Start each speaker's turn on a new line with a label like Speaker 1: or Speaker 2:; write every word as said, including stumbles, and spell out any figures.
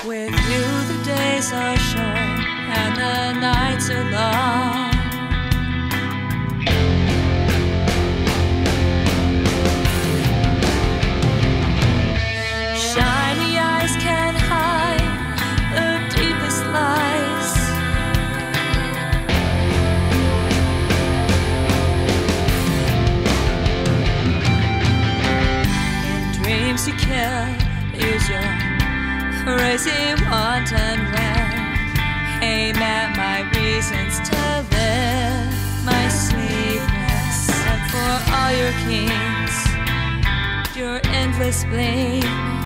Speaker 1: With you the days are short and the nights are long. Shiny eyes can hide the deepest lies. In dreams you kill, use your crazy wanton will. Aim at my reasons to live, my sweetness. And for all your kings, your endless spleen.